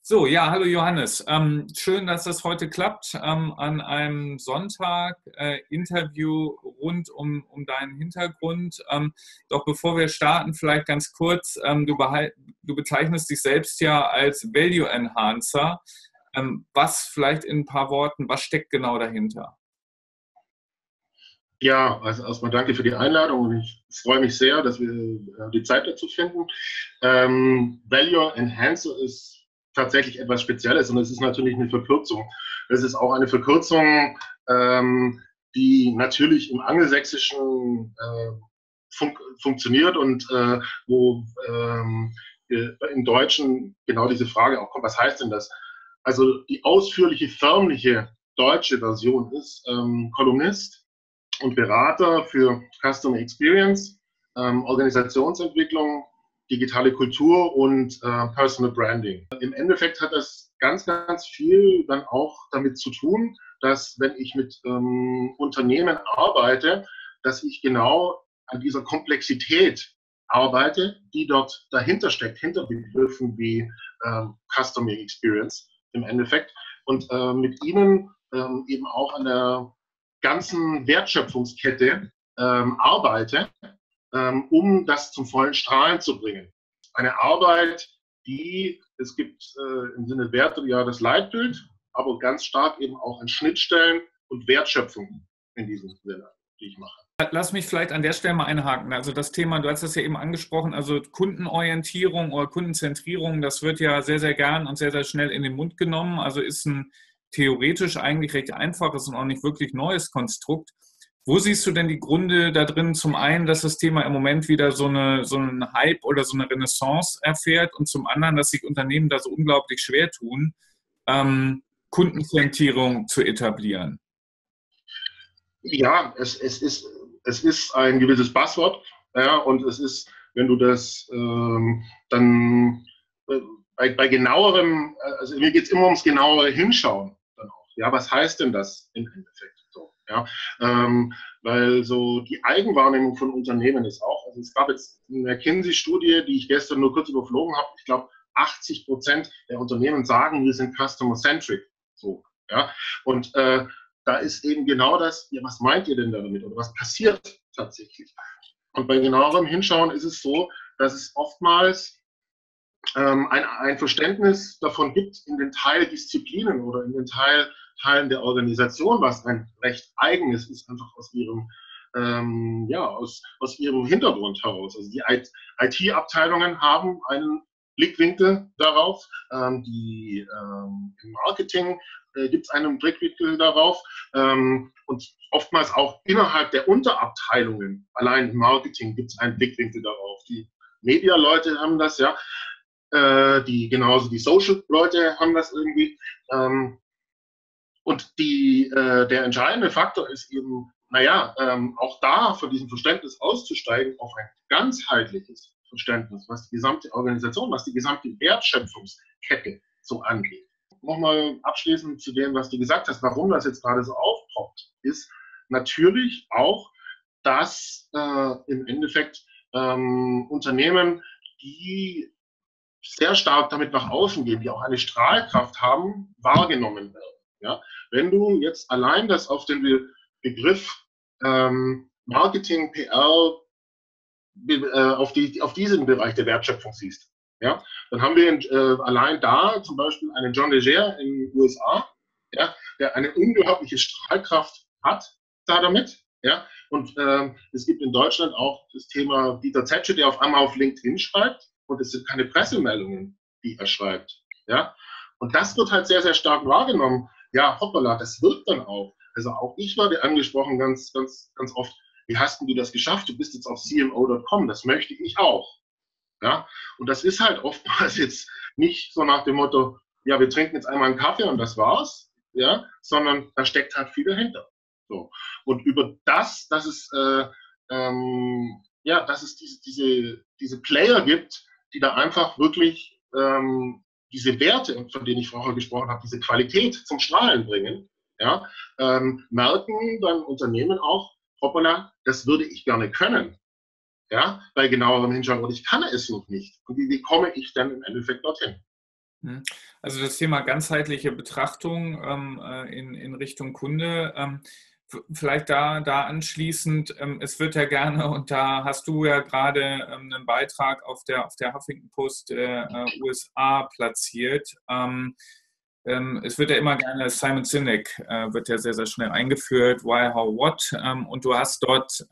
So, ja, hallo Johannes. Schön, dass das heute klappt. An einem Sonntag Interview rund um deinen Hintergrund. Doch bevor wir starten, vielleicht ganz kurz. Du bezeichnest dich selbst ja als Value Enhancer. Was vielleicht in ein paar Worten, was steckt genau dahinter? Ja, also erstmal danke für die Einladung und ich freue mich sehr, dass wir die Zeit dazu finden. Value Enhancer ist tatsächlich etwas Spezielles und es ist natürlich eine Verkürzung. Es ist auch eine Verkürzung, die natürlich im Angelsächsischen funktioniert und wo im Deutschen genau diese Frage auch kommt, was heißt denn das? Also die ausführliche, förmliche deutsche Version ist Kolumnist und Berater für Customer Experience, Organisationsentwicklung, digitale Kultur und Personal Branding. Im Endeffekt hat das ganz, ganz viel dann auch damit zu tun, dass wenn ich mit Unternehmen arbeite, dass ich genau an dieser Komplexität arbeite, die dort dahinter steckt, hinter Begriffen wie Customer Experience im Endeffekt und mit ihnen eben auch an der ganzen Wertschöpfungskette arbeite, um das zum vollen Strahlen zu bringen. Eine Arbeit, die, es gibt im Sinne Werte ja das Leitbild, aber ganz stark eben auch an Schnittstellen und Wertschöpfung in diesem Sinne, die ich mache. Lass mich vielleicht an der Stelle mal einhaken. Also das Thema, du hast das ja eben angesprochen, also Kundenorientierung oder Kundenzentrierung, das wird ja sehr, sehr gern und sehr, sehr schnell in den Mund genommen. Also ist ein theoretisch eigentlich recht einfaches und auch nicht wirklich neues Konstrukt. Wo siehst du denn die Gründe da drin? Zum einen, dass das Thema im Moment wieder so einen Hype oder so eine Renaissance erfährt und zum anderen, dass sich Unternehmen da so unglaublich schwer tun, Kundenzentrierung zu etablieren. Ja, es ist ein gewisses Passwort, ja, und es ist, wenn du das dann bei genauerem, also mir geht es immer ums genauere Hinschauen dann auch. Ja, was heißt denn das im Endeffekt so? Ja, weil so die Eigenwahrnehmung von Unternehmen ist auch, also es gab jetzt eine McKinsey-Studie, die ich gestern nur kurz überflogen habe, ich glaube 80% der Unternehmen sagen, wir sind customer-centric. So, ja, und da ist eben genau das, ja, was meint ihr denn damit oder was passiert tatsächlich? Und bei genauerem Hinschauen ist es so, dass es oftmals ein Verständnis davon gibt in den Teildisziplinen oder in den Teilen der Organisation, was ein recht eigenes ist, einfach aus ihrem, ja, aus ihrem Hintergrund heraus. Also die IT-Abteilungen haben einen Blickwinkel darauf, im Marketing gibt es einen Blickwinkel darauf und oftmals auch innerhalb der Unterabteilungen, allein im Marketing gibt es einen Blickwinkel darauf. Die Media-Leute haben das, ja, genauso die Social-Leute haben das irgendwie. Und der entscheidende Faktor ist eben, naja, auch da von diesem Verständnis auszusteigen auf ein ganzheitliches Verständnis, was die gesamte Organisation, was die gesamte Wertschöpfungskette so angeht. Nochmal abschließend zu dem, was du gesagt hast, warum das jetzt gerade so aufpoppt, ist natürlich auch, dass im Endeffekt Unternehmen, die sehr stark damit nach außen gehen, die auch eine Strahlkraft haben, wahrgenommen werden. Ja? Wenn du jetzt allein das auf den Begriff Marketing, PR, auf diesen Bereich der Wertschöpfung siehst, ja? Dann haben wir allein da zum Beispiel einen John Legere in den USA, ja? Der eine unglaubliche Strahlkraft hat da damit. Ja? Und es gibt in Deutschland auch das Thema Dieter Zetsche, der auf einmal auf LinkedIn schreibt, und es sind keine Pressemeldungen, die er schreibt. Ja? Und das wird halt sehr, sehr stark wahrgenommen. Ja, hoppala, das wirkt dann auch. Also auch ich werde angesprochen ganz, ganz, ganz oft, wie hast du das geschafft? Du bist jetzt auf CMO.com, das möchte ich auch. Ja? Und das ist halt oftmals jetzt nicht so nach dem Motto, ja, wir trinken jetzt einmal einen Kaffee und das war's, ja? Sondern da steckt halt viel dahinter. So. Und über dass es ja, dass es diese Player gibt, die da einfach wirklich diese Werte, von denen ich vorher gesprochen habe, diese Qualität zum Strahlen bringen, ja, merken dann Unternehmen auch, hoppala, das würde ich gerne können, ja, bei genauerem Hinschauen, und ich kann es noch nicht. Und wie komme ich dann im Endeffekt dorthin? Also das Thema ganzheitliche Betrachtung in Richtung Kunde. Vielleicht da anschließend, es wird ja gerne, und da hast du ja gerade einen Beitrag auf der Huffington Post USA platziert. Es wird ja immer gerne, Simon Sinek wird ja sehr, sehr schnell eingeführt, Why, How, What. Und du hast dort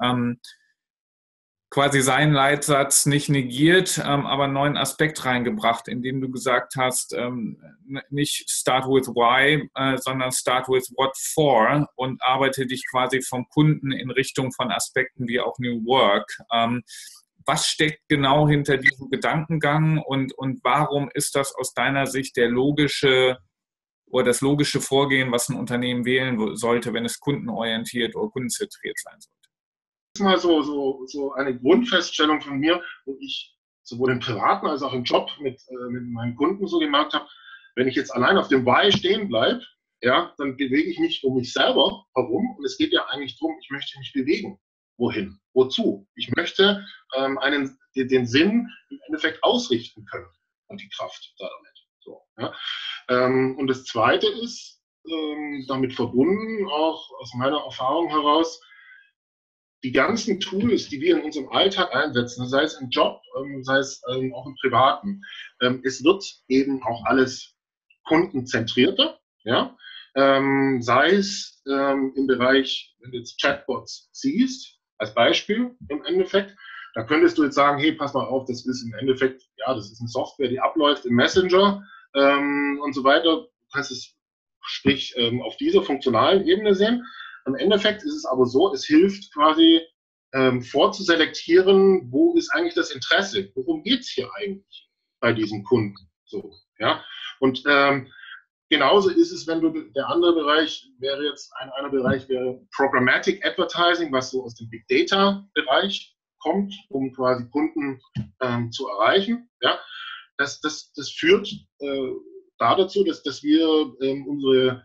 quasi seinen Leitsatz nicht negiert, aber einen neuen Aspekt reingebracht, indem du gesagt hast, nicht start with why, sondern start with what for und arbeite dich quasi vom Kunden in Richtung von Aspekten wie auch New Work. Was steckt genau hinter diesem Gedankengang und warum ist das aus deiner Sicht der logische oder das logische Vorgehen, was ein Unternehmen wählen sollte, wenn es kundenorientiert oder kundenzentriert sein sollte? Mal so eine Grundfeststellung von mir, wo ich sowohl im Privaten als auch im Job mit meinen Kunden so gemerkt habe, wenn ich jetzt allein auf dem Why stehen bleibe, ja, dann bewege ich mich um mich selber herum und es geht ja eigentlich darum, ich möchte mich bewegen. Wohin? Wozu? Ich möchte den Sinn im Endeffekt ausrichten können und die Kraft damit. So, ja. Und das Zweite ist damit verbunden, auch aus meiner Erfahrung heraus, die ganzen Tools, die wir in unserem Alltag einsetzen, sei es im Job, sei es auch im Privaten, es wird eben auch alles kundenzentrierter, ja? Sei es im Bereich, wenn du jetzt Chatbots siehst, als Beispiel im Endeffekt, da könntest du jetzt sagen, hey, pass mal auf, das ist im Endeffekt, ja, das ist eine Software, die abläuft im Messenger und so weiter. Du kannst es, sprich, auf dieser funktionalen Ebene sehen. Im Endeffekt ist es aber so, es hilft quasi vorzuselektieren, wo ist eigentlich das Interesse, worum geht es hier eigentlich bei diesem Kunden. So, ja? Und genauso ist es, wenn du, der andere Bereich wäre jetzt, einer Bereich wäre Programmatic Advertising, was so aus dem Big Data Bereich kommt, um quasi Kunden zu erreichen. Ja? Das führt dazu, dass wir unsere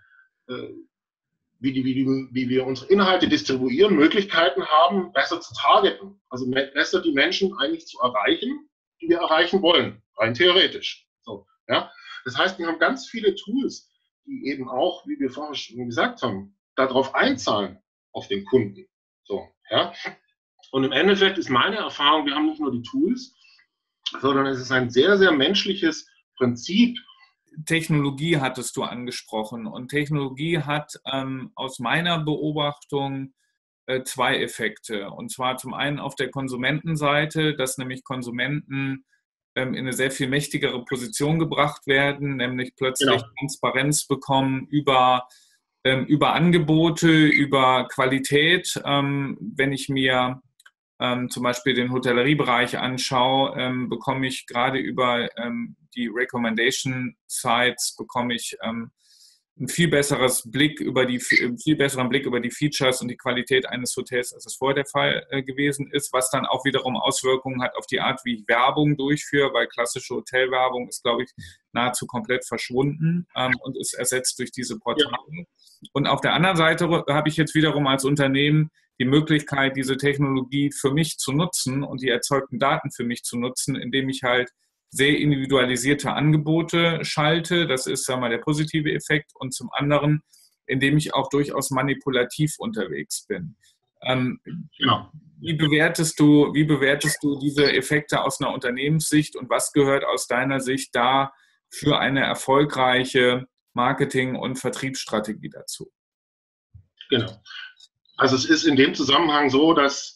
wie wir unsere Inhalte distribuieren, Möglichkeiten haben, besser zu targeten. Also besser die Menschen eigentlich zu erreichen, die wir erreichen wollen, rein theoretisch. So, ja? Das heißt, wir haben ganz viele Tools, die eben auch, wie wir vorher schon gesagt haben, darauf einzahlen, auf den Kunden. So, ja? Und im Endeffekt ist meine Erfahrung, wir haben nicht nur die Tools, sondern es ist ein sehr, sehr menschliches Prinzip. Technologie hattest du angesprochen und Technologie hat aus meiner Beobachtung zwei Effekte. Und zwar zum einen auf der Konsumentenseite, dass nämlich Konsumenten in eine sehr viel mächtigere Position gebracht werden, nämlich plötzlich Transparenz bekommen über Angebote, über Qualität. Wenn ich mir zum Beispiel den Hotelleriebereich anschaue, bekomme ich gerade über die Recommendation Sites bekomme ich einen viel besseren Blick über die Features und die Qualität eines Hotels, als es vorher der Fall gewesen ist, was dann auch wiederum Auswirkungen hat auf die Art, wie ich Werbung durchführe, weil klassische Hotelwerbung ist, glaube ich, nahezu komplett verschwunden und ist ersetzt durch diese Portale. Ja. Und auf der anderen Seite habe ich jetzt wiederum als Unternehmen die Möglichkeit, diese Technologie für mich zu nutzen und die erzeugten Daten für mich zu nutzen, indem ich halt sehr individualisierte Angebote schalte. Das ist, sagen wir mal, der positive Effekt. Und zum anderen, indem ich auch durchaus manipulativ unterwegs bin. Genau. Wie bewertest du diese Effekte aus einer Unternehmenssicht und was gehört aus deiner Sicht da für eine erfolgreiche Marketing- und Vertriebsstrategie dazu? Genau. Also es ist in dem Zusammenhang so, dass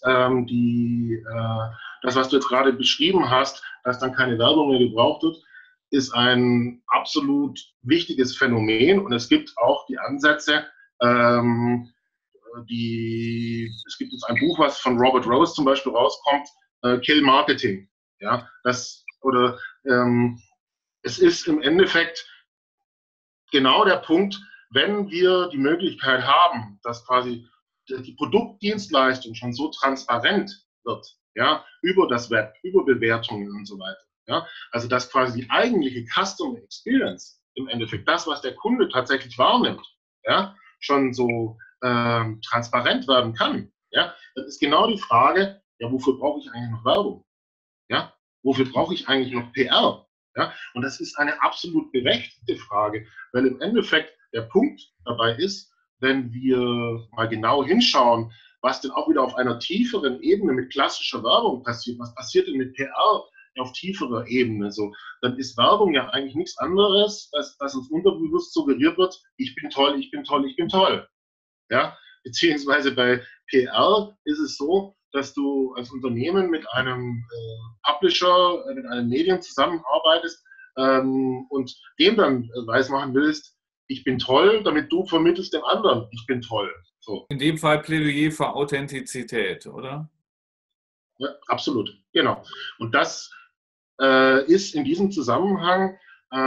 das, was du jetzt gerade beschrieben hast, dass dann keine Werbung mehr gebraucht wird, ist ein absolut wichtiges Phänomen. Und es gibt auch die Ansätze, es gibt jetzt ein Buch, was von Robert Rose zum Beispiel rauskommt, Kill Marketing. Ja, es ist im Endeffekt genau der Punkt, wenn wir die Möglichkeit haben, dass quasi die Produktdienstleistung schon so transparent wird, ja, über das Web, über Bewertungen und so weiter. Ja, also dass quasi die eigentliche Customer Experience, im Endeffekt das, was der Kunde tatsächlich wahrnimmt, ja, schon so transparent werden kann. Ja, das ist genau die Frage, ja, wofür brauche ich eigentlich noch Werbung? Ja, wofür brauche ich eigentlich noch PR? Ja? Und das ist eine absolut berechtigte Frage, weil im Endeffekt der Punkt dabei ist, wenn wir mal genau hinschauen, was denn auch wieder auf einer tieferen Ebene mit klassischer Werbung passiert, was passiert denn mit PR auf tieferer Ebene, so, dann ist Werbung ja eigentlich nichts anderes, als dass uns unterbewusst suggeriert wird, ich bin toll, ich bin toll, ich bin toll. Ja? Beziehungsweise bei PR ist es so, dass du als Unternehmen mit einem Publisher, mit einem Medien zusammenarbeitest und dem dann weismachen willst, ich bin toll, damit du vermittelst dem anderen, ich bin toll. So. In dem Fall Plädoyer für Authentizität, oder? Ja, absolut, genau. Und das ist in diesem Zusammenhang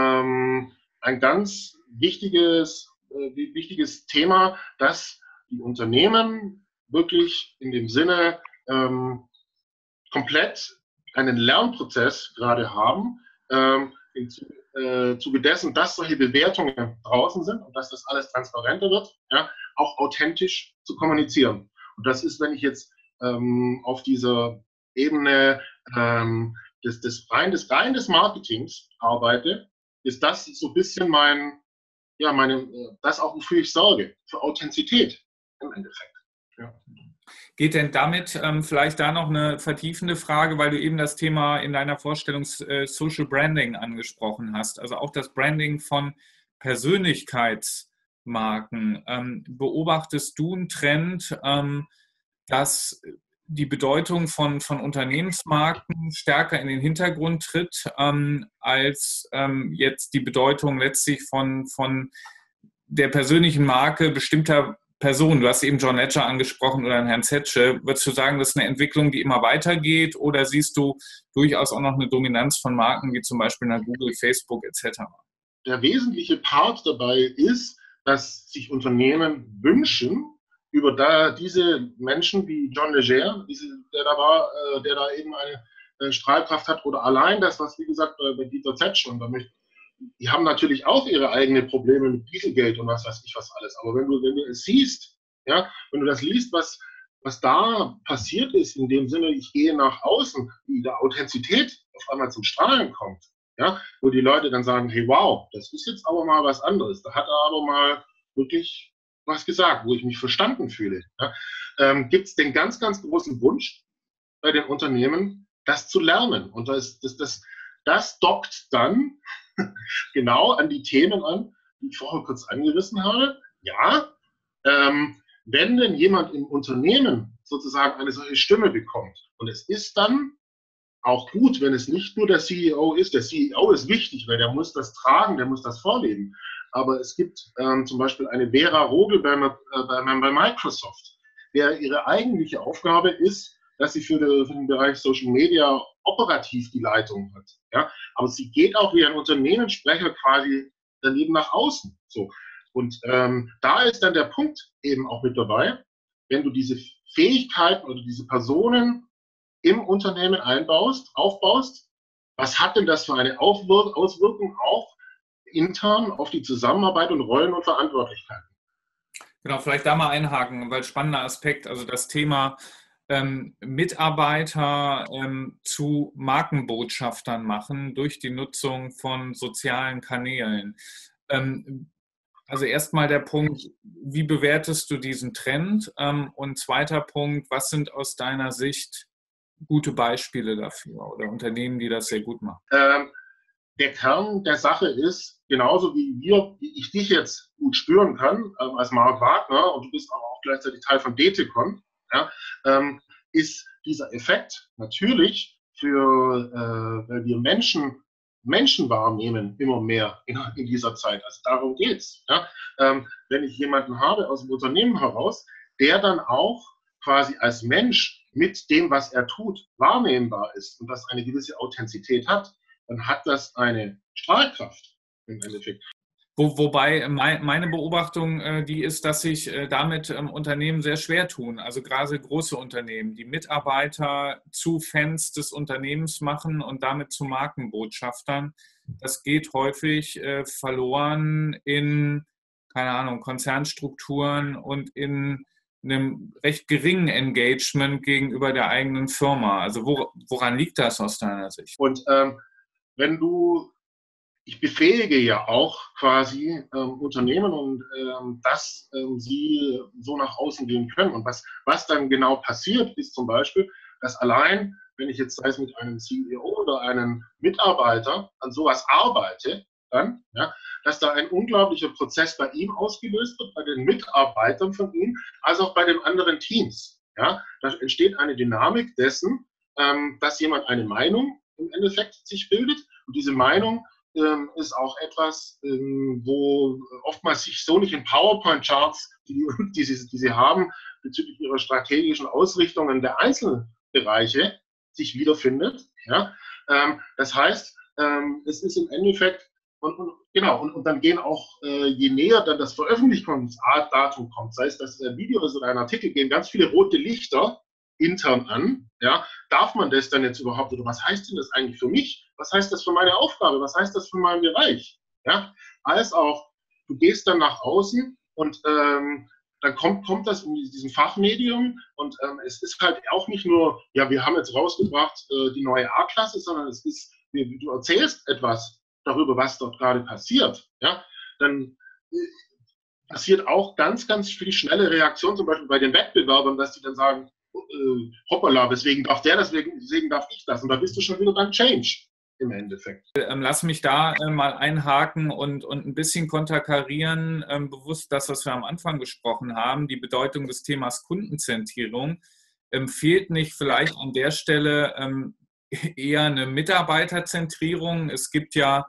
ein ganz wichtiges Thema, dass die Unternehmen wirklich in dem Sinne komplett einen Lernprozess gerade haben, im Zuge dessen, dass solche Bewertungen draußen sind und dass das alles transparenter wird, ja, auch authentisch zu kommunizieren. Und das ist, wenn ich jetzt auf dieser Ebene des rein des Marketings arbeite, ist das so ein bisschen das auch, wofür ich sorge, für Authentizität im Endeffekt. Ja. Geht denn damit vielleicht da noch eine vertiefende Frage, weil du eben das Thema in deiner Vorstellung Social Branding angesprochen hast, also auch das Branding von Persönlichkeitsmarken. Beobachtest du einen Trend, dass die Bedeutung von Unternehmensmarken stärker in den Hintergrund tritt, als jetzt die Bedeutung letztlich von der persönlichen Marke bestimmter Personen? Du hast eben John Legere angesprochen oder Herrn Zetsche. Würdest du sagen, das ist eine Entwicklung, die immer weitergeht, oder siehst du durchaus auch noch eine Dominanz von Marken wie zum Beispiel nach Google, Facebook etc.? Der wesentliche Part dabei ist, dass sich Unternehmen wünschen, über diese Menschen wie John Legere, der da war, der da eben eine Strahlkraft hat, oder allein das, was wie gesagt bei Dieter Zetsche, und die haben natürlich auch ihre eigenen Probleme mit Dieselgate und was weiß ich was alles. Aber wenn du es siehst, ja, wenn du das liest, was da passiert ist, in dem Sinne, ich gehe nach außen, wie die Authentizität auf einmal zum Strahlen kommt, ja, wo die Leute dann sagen, hey, wow, das ist jetzt aber mal was anderes. Da hat er aber mal wirklich was gesagt, wo ich mich verstanden fühle. Ja. Gibt es den ganz, ganz großen Wunsch bei den Unternehmen, das zu lernen. Und das dockt dann genau an die Themen an, die ich vorher kurz angerissen habe. Ja, wenn denn jemand im Unternehmen sozusagen eine solche Stimme bekommt, und es ist dann auch gut, wenn es nicht nur der CEO ist. Der CEO ist wichtig, weil der muss das tragen, der muss das vorleben. Aber es gibt zum Beispiel eine Vera Rogel bei Microsoft, der ihre eigentliche Aufgabe ist, dass sie für den Bereich Social Media operativ die Leitung hat. Ja? Aber sie geht auch wie ein Unternehmenssprecher quasi daneben nach außen. So. Und da ist dann der Punkt eben auch mit dabei, wenn du diese Fähigkeiten oder diese Personen im Unternehmen aufbaust, was hat denn das für eine Auswirkung auch intern auf die Zusammenarbeit und Rollen und Verantwortlichkeiten? Genau, vielleicht da mal einhaken, weil spannender Aspekt, also das Thema Mitarbeiter zu Markenbotschaftern machen durch die Nutzung von sozialen Kanälen. Also erstmal der Punkt, wie bewertest du diesen Trend? Und zweiter Punkt, was sind aus deiner Sicht gute Beispiele dafür oder Unternehmen, die das sehr gut machen? Der Kern der Sache ist, genauso wie ich dich jetzt gut spüren kann, als Marc Wagner, und du bist aber auch gleichzeitig Teil von DTCon, ja, ist dieser Effekt natürlich weil wir Menschen wahrnehmen immer mehr in dieser Zeit. Also darum geht's. Ja. Wenn ich jemanden habe aus dem Unternehmen heraus, der dann auch quasi als Mensch mit dem, was er tut, wahrnehmbar ist und das eine gewisse Authentizität hat, dann hat das eine Strahlkraft im Endeffekt. Wobei meine Beobachtung die ist, dass sich damit Unternehmen sehr schwer tun. Also gerade große Unternehmen, die Mitarbeiter zu Fans des Unternehmens machen und damit zu Markenbotschaftern. Das geht häufig verloren in, keine Ahnung, Konzernstrukturen und in einem recht geringen Engagement gegenüber der eigenen Firma. Also woran liegt das aus deiner Sicht? Und wenn du ich befähige ja auch quasi Unternehmen und dass sie so nach außen gehen können. Und was dann genau passiert, ist zum Beispiel, dass allein, wenn ich jetzt sei es mit einem CEO oder einem Mitarbeiter an sowas arbeite, dann, ja, dass da ein unglaublicher Prozess bei ihm ausgelöst wird, bei den Mitarbeitern von ihm, als auch bei den anderen Teams. Ja, da entsteht eine Dynamik dessen, dass jemand eine Meinung im Endeffekt sich bildet und diese Meinung ist auch etwas, wo oftmals sich so nicht in PowerPoint-Charts, die sie haben, bezüglich ihrer strategischen Ausrichtungen der Einzelbereiche sich wiederfindet. Ja? Das heißt, es ist im Endeffekt, und dann gehen auch, je näher dann das Veröffentlichungsdatum kommt, sei es das Video oder ein Artikel, gehen ganz viele rote Lichter intern an. Ja? Darf man das dann jetzt überhaupt, oder was heißt denn das eigentlich für mich? Was heißt das für meine Aufgabe? Was heißt das für meinen Bereich? Ja? Als auch, du gehst dann nach außen und dann kommt das in diesem Fachmedium und es ist halt auch nicht nur, ja, wir haben jetzt rausgebracht die neue A-Klasse, sondern es ist, du erzählst etwas darüber, was dort gerade passiert. Ja? Dann passiert auch ganz, ganz viel schnelle Reaktion, zum Beispiel bei den Wettbewerbern, dass die dann sagen, hoppala, weswegen darf der das, weswegen darf ich das? Und da bist du schon wieder beim Change im Endeffekt. Lass mich da mal einhaken und ein bisschen konterkarieren, bewusst das, was wir am Anfang gesprochen haben, die Bedeutung des Themas Kundenzentrierung. Fehlt nicht vielleicht an der Stelle eher eine Mitarbeiterzentrierung? Es gibt ja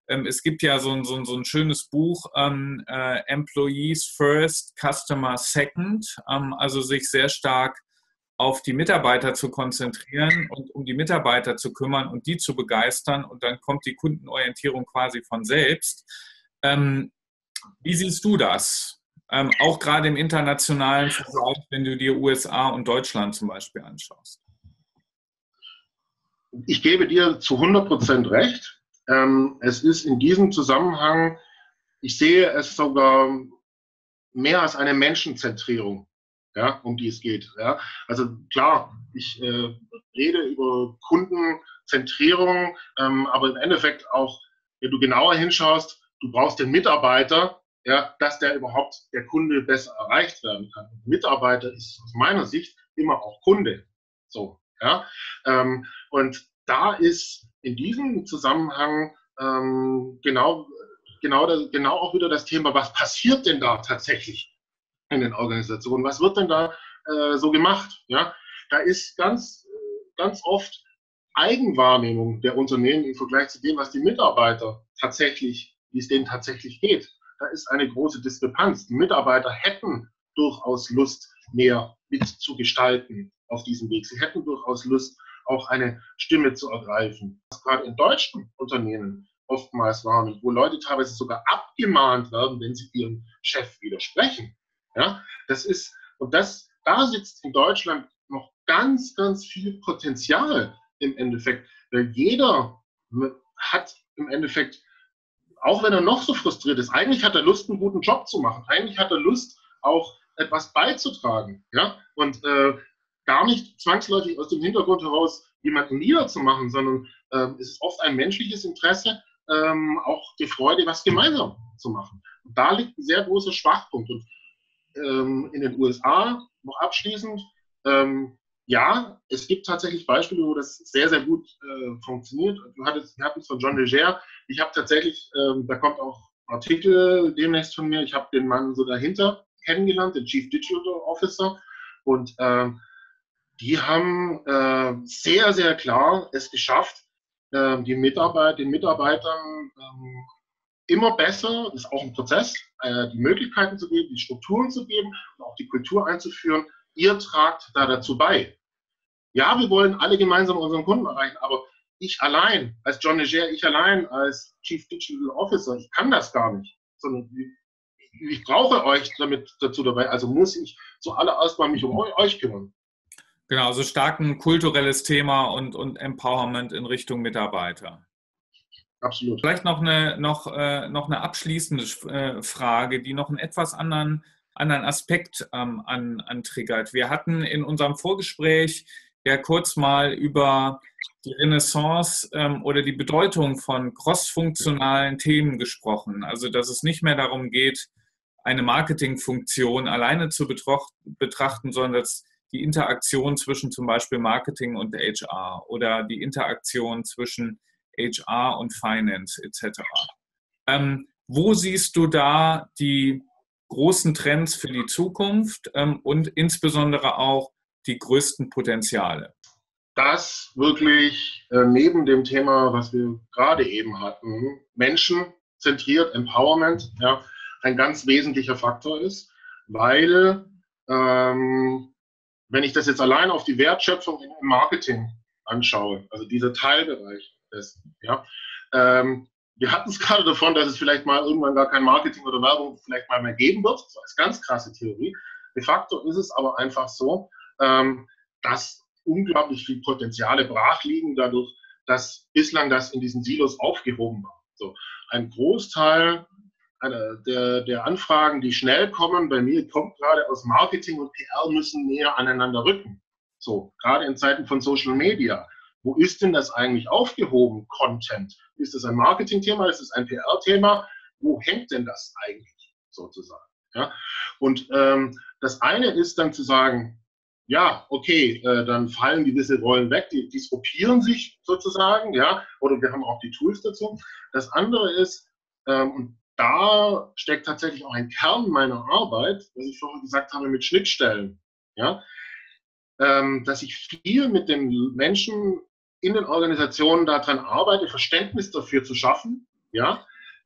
so ein schönes Buch, Employees First, Customer Second, also sich sehr stark auf die Mitarbeiter zu konzentrieren und um die Mitarbeiter zu kümmern und die zu begeistern. Und dann kommt die Kundenorientierung quasi von selbst. Wie siehst du das? Auch gerade im internationalen Vergleich, wenn du dir USA und Deutschland zum Beispiel anschaust. Ich gebe dir zu 100% recht. Es ist in diesem Zusammenhang, ich sehe es sogar mehr als eine Menschenzentrierung, ja, um die es geht. Ja. Also klar, ich rede über Kundenzentrierung, aber im Endeffekt auch, wenn du genauer hinschaust, du brauchst den Mitarbeiter, ja, dass der Kunde besser erreicht werden kann. Mitarbeiter ist aus meiner Sicht immer auch Kunde. So, ja. Und da ist in diesem Zusammenhang genau auch wieder das Thema, was passiert denn da tatsächlich in den Organisationen? Was wird denn da so gemacht? Ja? Da ist ganz oft Eigenwahrnehmung der Unternehmen im Vergleich zu dem, was die Mitarbeiter tatsächlich, wie es denen tatsächlich geht. Da ist eine große Diskrepanz. Die Mitarbeiter hätten durchaus Lust, mehr mitzugestalten auf diesem Weg. Sie hätten durchaus Lust, auch eine Stimme zu ergreifen. Was gerade in deutschen Unternehmen oftmals waren, wo Leute teilweise sogar abgemahnt werden, wenn sie ihrem Chef widersprechen. Ja, da sitzt in Deutschland noch ganz, ganz viel Potenzial im Endeffekt, weil jeder hat im Endeffekt, auch wenn er noch so frustriert ist, eigentlich hat er Lust, einen guten Job zu machen, eigentlich hat er Lust, auch etwas beizutragen, ja, und gar nicht zwangsläufig aus dem Hintergrund heraus jemanden niederzumachen, sondern es ist oft ein menschliches Interesse, auch die Freude, was gemeinsam zu machen. Und da liegt ein sehr großer Schwachpunkt. Und in den USA, noch abschließend, ja, es gibt tatsächlich Beispiele, wo das sehr, sehr gut funktioniert. Wir hatten es von John Legere. Ich habe tatsächlich, da kommt auch ein Artikel demnächst von mir, ich habe den Mann so dahinter kennengelernt, den Chief Digital Officer. Und die haben sehr, sehr klar es geschafft, den Mitarbeitern immer besser, das ist auch ein Prozess, die Möglichkeiten zu geben, die Strukturen zu geben und auch die Kultur einzuführen. Ihr tragt da dazu bei. Ja, wir wollen alle gemeinsam unseren Kunden erreichen, aber ich allein, als John Legere, ich allein als Chief Digital Officer, ich kann das gar nicht, sondern ich brauche euch dazu dabei, also muss ich zuallererst mal mich um euch kümmern. Genau, also stark ein kulturelles Thema und Empowerment in Richtung Mitarbeiter. Absolut. Vielleicht noch eine abschließende Frage, die noch einen etwas anderen Aspekt antriggert. Wir hatten in unserem Vorgespräch ja kurz mal über die Renaissance oder die Bedeutung von crossfunktionalen Themen gesprochen. Also dass es nicht mehr darum geht, eine Marketingfunktion alleine zu betrachten, sondern dass die Interaktion zwischen zum Beispiel Marketing und HR oder die Interaktion zwischen HR und Finance etc. Wo siehst du da die großen Trends für die Zukunft und insbesondere auch die größten Potenziale? Das wirklich neben dem Thema, was wir gerade eben hatten, menschenzentriert, Empowerment, ja, ein ganz wesentlicher Faktor ist, weil wenn ich das jetzt allein auf die Wertschöpfung im Marketing anschaue, also dieser Teilbereich dessen, ja, wir hatten es gerade davon, dass es vielleicht mal irgendwann gar kein Marketing oder Werbung vielleicht mal mehr geben wird, so als ganz krasse Theorie. De facto ist es aber einfach so, dass unglaublich viel Potenziale brach liegen, dadurch, dass bislang das in diesen Silos aufgehoben war. So, ein Großteil der Anfragen, die schnell kommen, bei mir kommt gerade aus Marketing und PR, müssen näher aneinander rücken. So, gerade in Zeiten von Social Media. Wo ist denn das eigentlich aufgehoben, Content? Ist das ein Marketing-Thema? Ist es ein PR-Thema? Wo hängt denn das eigentlich sozusagen? Ja? Und das eine ist dann zu sagen, ja, okay, dann fallen gewisse Rollen weg, die disruptieren sich sozusagen, ja, oder wir haben auch die Tools dazu. Das andere ist, und da steckt tatsächlich auch ein Kern meiner Arbeit, was ich vorhin gesagt habe, mit Schnittstellen, ja, dass ich viel mit den Menschen in den Organisationen daran arbeite, Verständnis dafür zu schaffen, ja,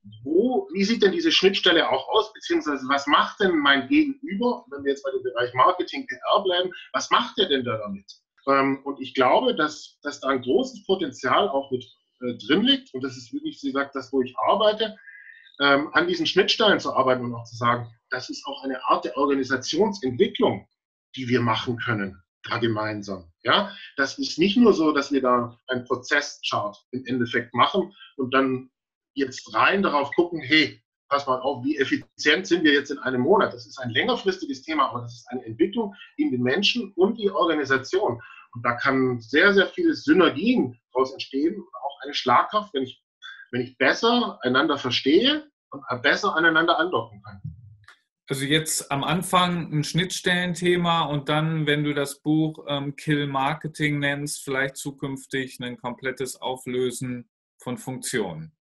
wie sieht denn diese Schnittstelle auch aus, beziehungsweise was macht denn mein Gegenüber, wenn wir jetzt bei dem Bereich Marketing, PR bleiben, was macht der denn da damit? Und ich glaube, dass da ein großes Potenzial auch mit drin liegt, und das ist wirklich, wie gesagt, das, wo ich arbeite, an diesen Schnittstellen zu arbeiten und auch zu sagen, das ist auch eine Art der Organisationsentwicklung, die wir machen können, da gemeinsam. Ja? Das ist nicht nur so, dass wir da einen Prozesschart im Endeffekt machen und dann jetzt rein darauf gucken, hey, pass mal auf, wie effizient sind wir jetzt in einem Monat. Das ist ein längerfristiges Thema, aber das ist eine Entwicklung in den Menschen und die Organisation. Und da kann sehr, sehr viele Synergien daraus entstehen und auch eine Schlagkraft, wenn ich besser einander verstehe und besser aneinander andocken kann. Also jetzt am Anfang ein Schnittstellenthema und dann, wenn du das Buch Kill Marketing nennst, vielleicht zukünftig ein komplettes Auflösen von Funktionen.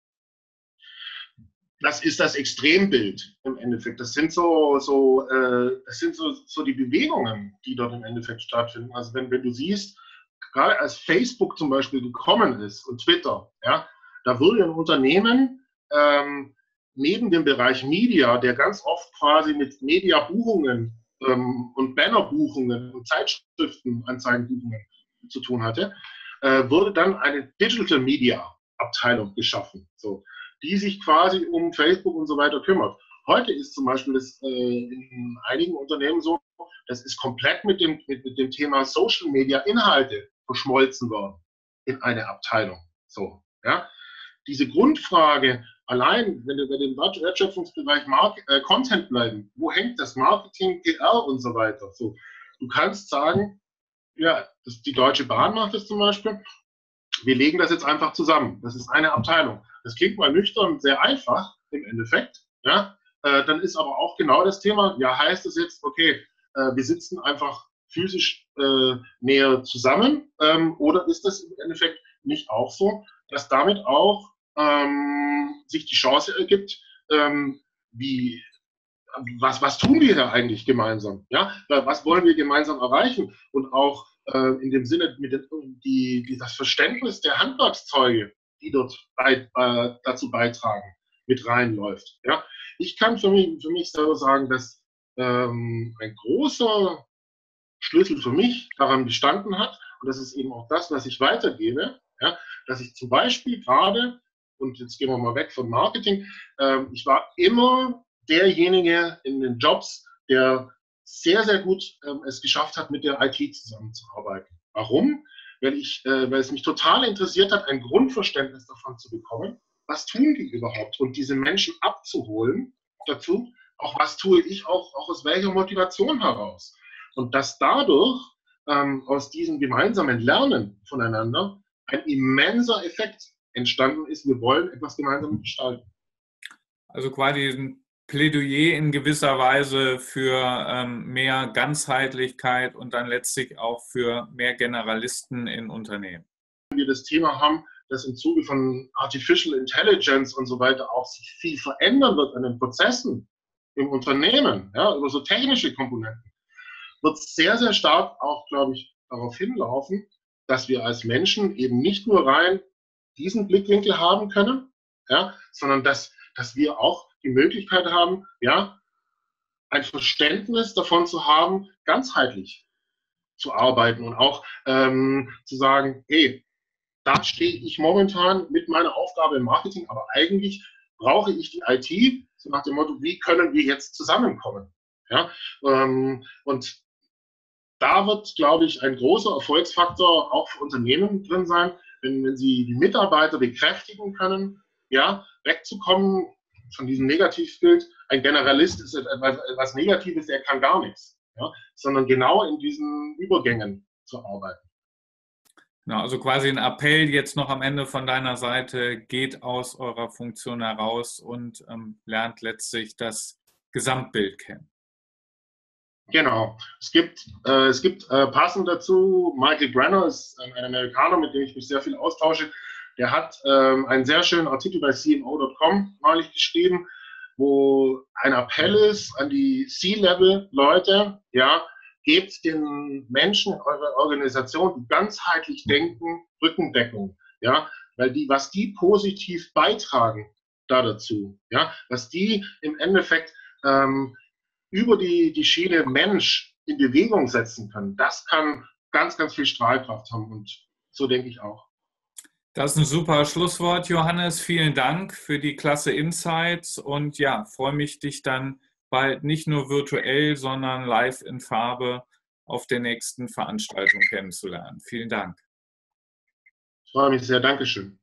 Das ist das Extrembild im Endeffekt. Das sind so die Bewegungen, die dort im Endeffekt stattfinden. Also wenn du siehst, gerade als Facebook zum Beispiel gekommen ist und Twitter, ja, da wurde ein Unternehmen neben dem Bereich Media, der ganz oft quasi mit Media-Buchungen und Banner-Buchungen und Zeitschriften-Anzeigenbuchungen zu tun hatte, wurde dann eine Digital Media Abteilung geschaffen, so, die sich quasi um Facebook und so weiter kümmert. Heute ist zum Beispiel das in einigen Unternehmen so, das ist komplett mit dem Thema Social Media Inhalte verschmolzen worden in eine Abteilung. So, ja. Diese Grundfrage, allein, wenn wir bei dem Wertschöpfungsbereich Content bleiben, wo hängt das Marketing, PR und so weiter? So, du kannst sagen, ja, die Deutsche Bahn macht das zum Beispiel, wir legen das jetzt einfach zusammen. Das ist eine Abteilung. Das klingt mal nüchtern, sehr einfach im Endeffekt. Ja? Dann ist aber auch genau das Thema, ja, heißt es jetzt, okay, wir sitzen einfach physisch näher zusammen oder ist das im Endeffekt nicht auch so, dass damit auch sich die Chance ergibt, was tun wir da eigentlich gemeinsam? Ja? Was wollen wir gemeinsam erreichen? Und auch in dem Sinne das Verständnis der Handwerkszeuge, die dort dazu beitragen, mit reinläuft. Ja? Ich kann für mich selber sagen, dass ein großer Schlüssel für mich daran bestanden hat, und das ist eben auch das, was ich weitergebe, ja, dass ich zum Beispiel gerade, und jetzt gehen wir mal weg von Marketing, ich war immer derjenige in den Jobs, der sehr, sehr gut es geschafft hat, mit der IT zusammenzuarbeiten. Warum? Weil es mich total interessiert hat, ein Grundverständnis davon zu bekommen, was tun die überhaupt und diese Menschen abzuholen dazu, auch was tue ich auch aus welcher Motivation heraus. Und dass dadurch aus diesem gemeinsamen Lernen voneinander ein immenser Effekt entstanden ist. Wir wollen etwas gemeinsam gestalten. Also quasi ein Plädoyer in gewisser Weise für mehr Ganzheitlichkeit und dann letztlich auch für mehr Generalisten in Unternehmen. Wenn wir das Thema haben, dass im Zuge von Artificial Intelligence und so weiter auch sich viel verändern wird an den Prozessen im Unternehmen, ja, über so technische Komponenten, wird es sehr, sehr stark auch, glaube ich, darauf hinlaufen, dass wir als Menschen eben nicht nur rein diesen Blickwinkel haben können, ja, sondern dass wir auch die Möglichkeit haben, ja, ein Verständnis davon zu haben, ganzheitlich zu arbeiten und auch zu sagen, hey, da stehe ich momentan mit meiner Aufgabe im Marketing, aber eigentlich brauche ich die IT, so nach dem Motto, wie können wir jetzt zusammenkommen? Ja, und da wird, glaube ich, ein großer Erfolgsfaktor auch für Unternehmen drin sein, wenn sie die Mitarbeiter bekräftigen können, ja, wegzukommen von diesem Negativbild. Ein Generalist ist etwas Negatives, der kann gar nichts, ja, sondern genau in diesen Übergängen zu arbeiten. Ja, also quasi ein Appell jetzt noch am Ende von deiner Seite, geht aus eurer Funktion heraus und lernt letztlich das Gesamtbild kennen. Genau. Es gibt passend dazu, Michael Brenner ist ein Amerikaner, mit dem ich mich sehr viel austausche. Der hat einen sehr schönen Artikel bei CMO.com neulich geschrieben, wo ein Appell ist an die C-Level-Leute, ja, gebt den Menschen in eurer Organisation, die ganzheitlich denken, Rückendeckung, ja, weil was die positiv beitragen da dazu, ja, was die im Endeffekt über die Schiene Mensch in Bewegung setzen können, das kann ganz, ganz viel Strahlkraft haben und so denke ich auch. Das ist ein super Schlusswort, Johannes. Vielen Dank für die klasse Insights und ja, freue mich, dich dann bald nicht nur virtuell, sondern live in Farbe auf der nächsten Veranstaltung kennenzulernen. Vielen Dank. Ich freue mich sehr. Dankeschön.